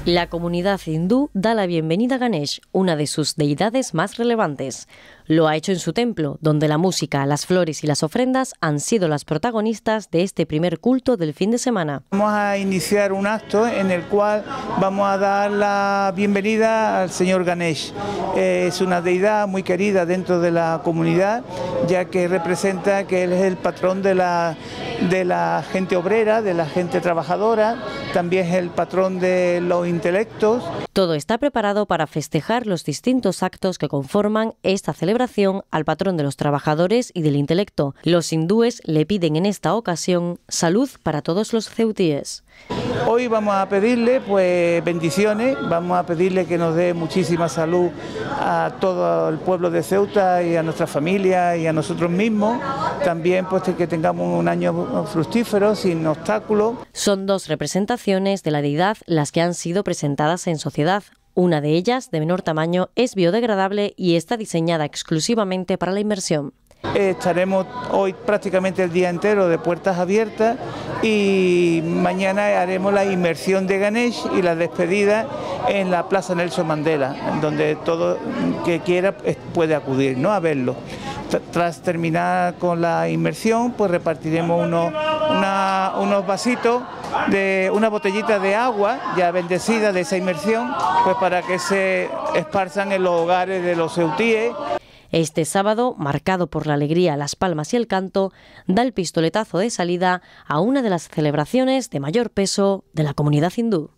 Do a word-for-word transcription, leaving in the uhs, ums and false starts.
La comunidad hindú da la bienvenida a Ganesh, una de sus deidades más relevantes. Lo ha hecho en su templo, donde la música, las flores y las ofrendas han sido las protagonistas de este primer culto del fin de semana. Vamos a iniciar un acto en el cual vamos a dar la bienvenida al señor Ganesh. Es una deidad muy querida dentro de la comunidad, ya que representa que él es el patrón de la, de la gente obrera, de la gente trabajadora, también es el patrón de los intelectos. Todo está preparado para festejar los distintos actos que conforman esta celebración al patrón de los trabajadores y del intelecto. Los hindúes le piden en esta ocasión salud para todos los ceutíes. Hoy vamos a pedirle pues bendiciones, vamos a pedirle que nos dé muchísima salud a todo el pueblo de Ceuta y a nuestra familia y a nosotros mismos. También pues que tengamos un año fructífero, sin obstáculos. Son dos representaciones de la deidad las que han sido presentadas en sociedad. Una de ellas, de menor tamaño, es biodegradable y está diseñada exclusivamente para la inmersión. Estaremos hoy prácticamente el día entero de puertas abiertas y mañana haremos la inmersión de Ganesh y la despedida en la Plaza Nelson Mandela, donde todo que quiera puede acudir, ¿no?, a verlo. Tras terminar con la inmersión, pues repartiremos unos, una, unos vasitos de una botellita de agua ya bendecida de esa inmersión, pues para que se esparzan en los hogares de los ceutíes. Este sábado, marcado por la alegría, las palmas y el canto, da el pistoletazo de salida a una de las celebraciones de mayor peso de la comunidad hindú.